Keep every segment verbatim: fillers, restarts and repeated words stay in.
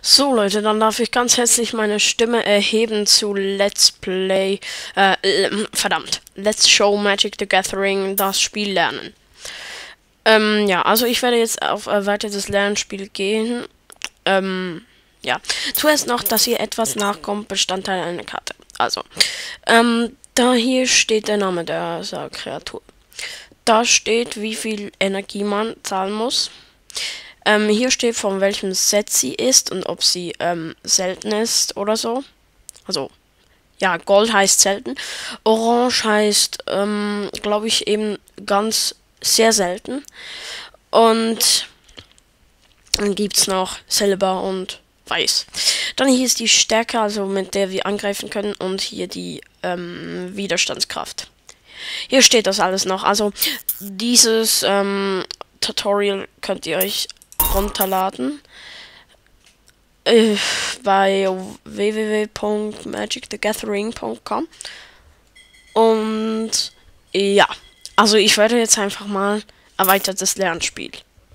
So Leute, dann darf ich ganz herzlich meine Stimme erheben zu Let's Play, äh, äh, verdammt, Let's Show Magic the Gathering, das Spiel lernen. Ähm, ja, also ich werde jetzt auf erweitertes Lernspiel gehen. Ähm, ja, zuerst noch, dass hier etwas nachkommt, Bestandteil einer Karte. Also, ähm, da hier steht der Name der Kreatur. Da steht, wie viel Energie man zahlen muss. Ähm, hier steht, von welchem Set sie ist und ob sie ähm, selten ist oder so. Also, ja, Gold heißt selten. Orange heißt, ähm, glaube ich, eben ganz sehr selten. Und dann gibt es noch Silber und Weiß. Dann hier ist die Stärke, also mit der wir angreifen können. Und hier die ähm, Widerstandskraft. Hier steht das alles noch. Also, dieses ähm, Tutorial könnt ihr euch runterladen äh, bei w w w punkt magic the gathering punkt com. Und ja, also ich werde jetzt einfach mal erweitertes Lernspiel.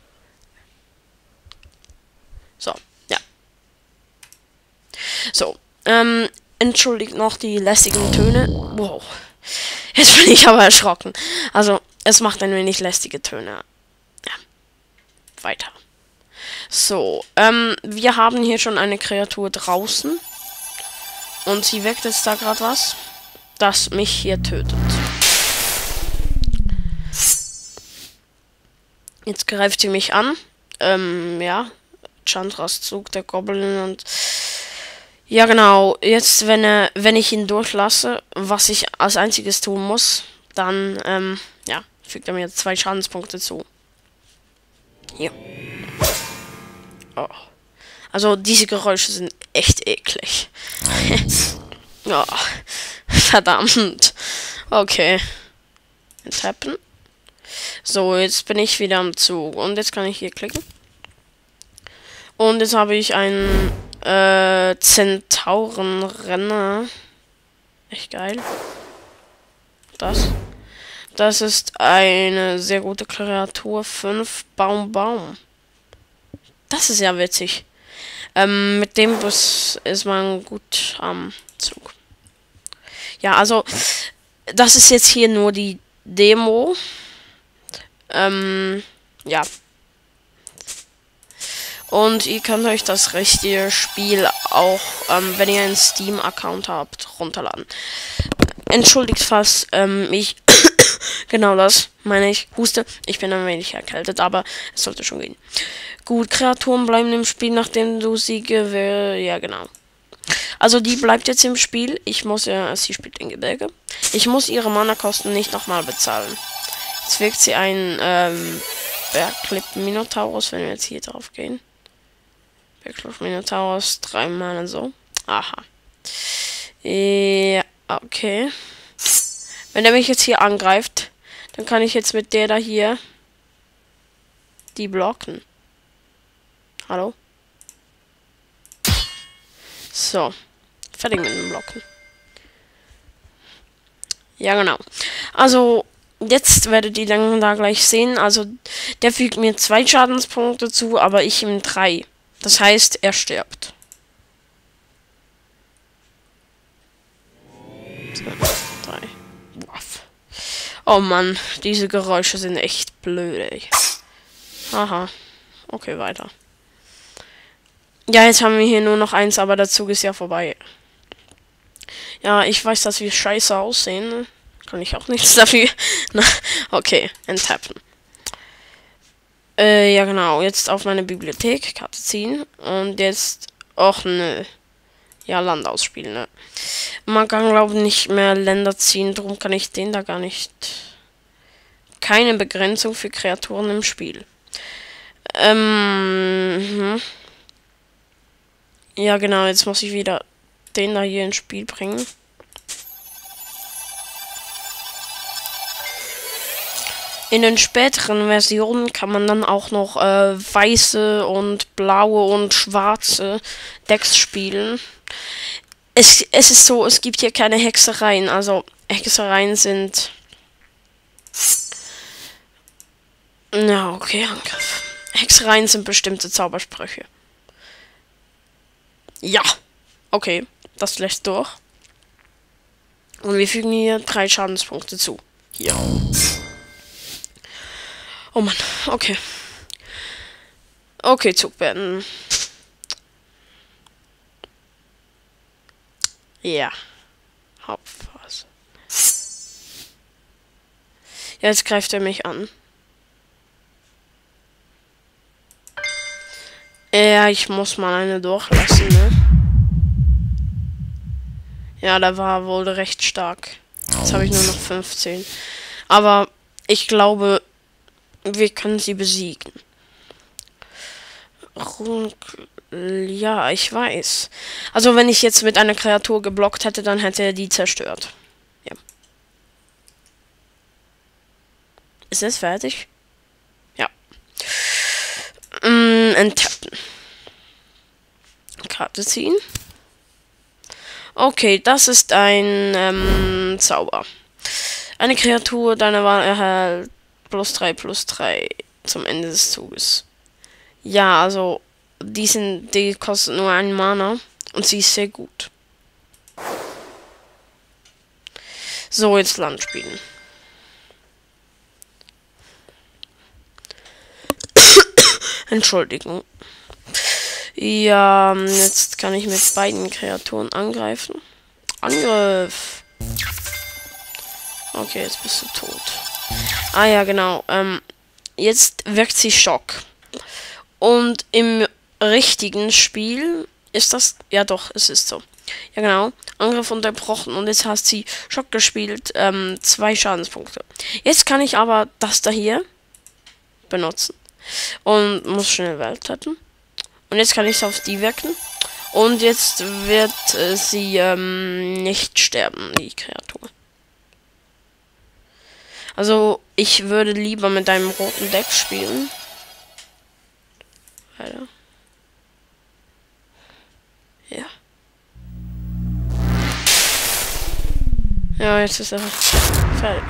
So, ja. So, ähm, entschuldigt noch die lästigen Töne. Wow. Jetzt bin ich aber erschrocken. Also, es macht ein wenig lästige Töne. Ja. Weiter. So, ähm, wir haben hier schon eine Kreatur draußen. Und sie weckt jetzt da gerade was, das mich hier tötet. Jetzt greift sie mich an. Ähm, ja. Chandras Zug, der Goblin und... Ja, genau. Jetzt, wenn er, wenn ich ihn durchlasse, was ich als einziges tun muss, dann, ähm, ja, fügt er mir zwei Schadenspunkte zu. Hier. Oh. Also diese Geräusche sind echt eklig. Oh, verdammt. Okay. Tappen. So, jetzt bin ich wieder am Zug. Und jetzt kann ich hier klicken. Und jetzt habe ich einen äh, Zentaurenrenner. Echt geil. Das. Das ist eine sehr gute Kreatur. fünf Baum Baum. Das ist ja witzig. Ähm, mit dem Bus ist man gut am Zug. Ja, also, das ist jetzt hier nur die Demo. Ähm, ja. Und ihr könnt euch das richtige Spiel auch, ähm, wenn ihr einen Steam-Account habt, runterladen. Entschuldigt, falls ähm, ich genau das meine ich, huste. Ich bin ein wenig erkältet, aber es sollte schon gehen. Gut, Kreaturen bleiben im Spiel, nachdem du sie gewählst. Ja, genau. Also die bleibt jetzt im Spiel. Ich muss ja, sie spielt in Gebirge. Ich muss ihre Mana-Kosten nicht nochmal bezahlen. Jetzt wirkt sie ein ähm, Bergclip Minotaurus, wenn wir jetzt hier drauf gehen. Bergclip Minotaurus, drei Mana so. Aha. Ja, okay. Wenn er mich jetzt hier angreift, dann kann ich jetzt mit der da hier die blocken. Hallo? So. Fertig mit dem Blocken. Ja, genau. Also, jetzt werdet ihr dann da gleich sehen. Also, der fügt mir zwei Schadenspunkte zu, aber ich ihm drei. Das heißt, er stirbt. So, drei. Waff. Oh Mann, diese Geräusche sind echt blöd, ey. Aha. Okay, weiter. Ja, jetzt haben wir hier nur noch eins, aber der Zug ist ja vorbei. Ja, ich weiß, dass wir scheiße aussehen. Ne? Kann ich auch nichts dafür. Okay, enttappen. Äh, ja genau. Jetzt auf meine Bibliothek, Karte ziehen. Und jetzt... Och, nö. Ja, Land ausspielen, ne? Man kann, glaube ich, nicht mehr Länder ziehen. Darum kann ich den da gar nicht... Keine Begrenzung für Kreaturen im Spiel. Ähm... Hm. Ja, genau, jetzt muss ich wieder den da hier ins Spiel bringen. In den späteren Versionen kann man dann auch noch äh, weiße und blaue und schwarze Decks spielen. Es, es ist so, es gibt hier keine Hexereien. Also, Hexereien sind... Na, okay, Angriff. Hexereien sind bestimmte Zaubersprüche. Ja. Okay, das lässt durch. Und wir fügen hier drei Schadenspunkte zu. Hier. Oh Mann, okay. Okay, Zug beenden. Ja. Hauptphase. Jetzt greift er mich an. Ja, ich muss mal eine durchlassen, ne? Ja, der war wohl recht stark. Jetzt habe ich nur noch fünfzehn. Aber ich glaube, wir können sie besiegen. Ja, ich weiß. Also wenn ich jetzt mit einer Kreatur geblockt hätte, dann hätte er die zerstört. Ja. Ist es fertig? Ja. Mm, enttappen. Karte ziehen. Okay, das ist ein ähm, Zauber. Eine Kreatur deiner Wahl erhält plus drei plus drei zum Ende des Zuges. Ja, also die sind, die kosten nur einen Mana und sie ist sehr gut. So, jetzt Land spielen. Entschuldigung. Ja, jetzt kann ich mit beiden Kreaturen angreifen. Angriff. Okay, jetzt bist du tot. Ah ja, genau. Ähm, jetzt wirkt sie Schock. Und im richtigen Spiel ist das... Ja doch, es ist so. Ja genau. Angriff unterbrochen und jetzt hast sie Schock gespielt. Ähm, zwei Schadenspunkte. Jetzt kann ich aber das da hier benutzen. Und muss schnell Welt retten. Und jetzt kann ich es auf die wirken. Und jetzt wird äh, sie ähm, nicht sterben, die Kreatur. Also, ich würde lieber mit einem roten Deck spielen. Weiter. Ja. Ja, jetzt ist er fertig.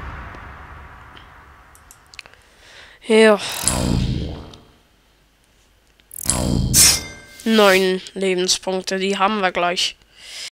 Ja. Neun Lebenspunkte, die haben wir gleich.